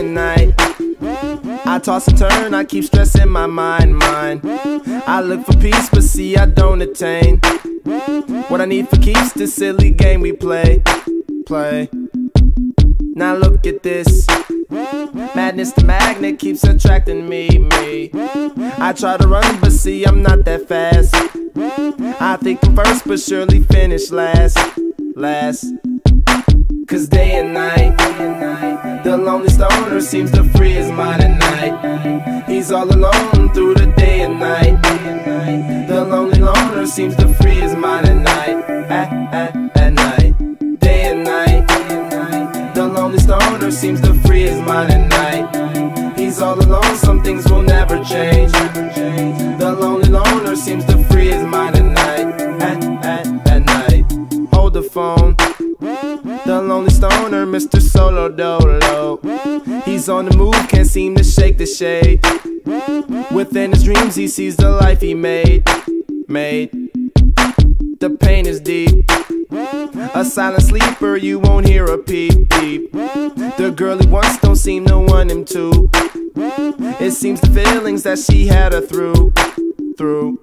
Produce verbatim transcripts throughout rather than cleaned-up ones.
and night. I toss and turn, I keep stressing my mind, mind. I look for peace, but see I don't attain what I need for keeps this silly game we play, play. Now look at this. Madness, the magnet keeps attracting me, me. I try to run, but see I'm not that fast. I think I'm first, but surely finish last, last. Cause day and night, the lonely stoner seems to free his mind at night. He's all alone through the day and night. The lonely loner seems to free his mind at night, at, at, at night. Day and night, the lonely stoner seems to free his mind at night. He's all alone, some things will never change. The lonely loner seems to free his mind at night, at, at, at night. Hold the phone. The lonely stoner, Mister Solo Dolo. He's on the move, can't seem to shake the shade. Within his dreams he sees the life he made, made. The pain is deep. A silent sleeper, you won't hear a peep, peep. The girl he wants don't seem to want him to. It seems the feelings that she had her through, through.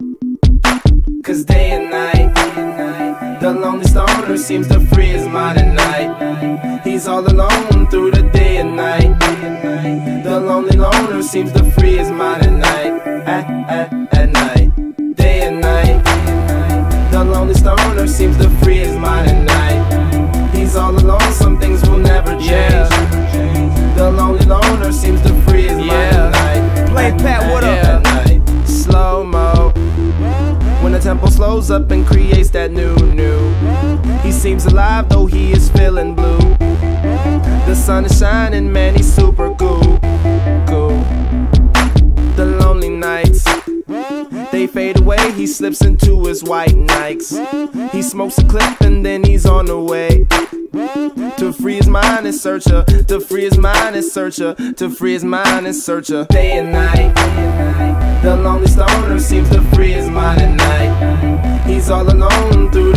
Cause day and night, the lonely stoner seems to free his mind at night. He's all alone through the day and night. The lonely loner seems to free his mind at night, at, at, at night. Day and night, the lonely stoner seems to free his mind at night. He's all alone, some things will never change. Yeah. The lonely loner seems to free his yeah. mind at night. Play Pat, what yeah. up? At night. Slow-mo. When the tempo slows up and creates that new, new. He seems alive though he is feeling blue. The sun is shining, man, he's super cool, cool. The lonely nights, they fade away, he slips into his white Nikes. He smokes a clip and then he's on the way to free his mind and search her, to free his mind and search her, to free his mind and search her. Day and night, the lonely stoner seems to free his mind at night. He's all alone through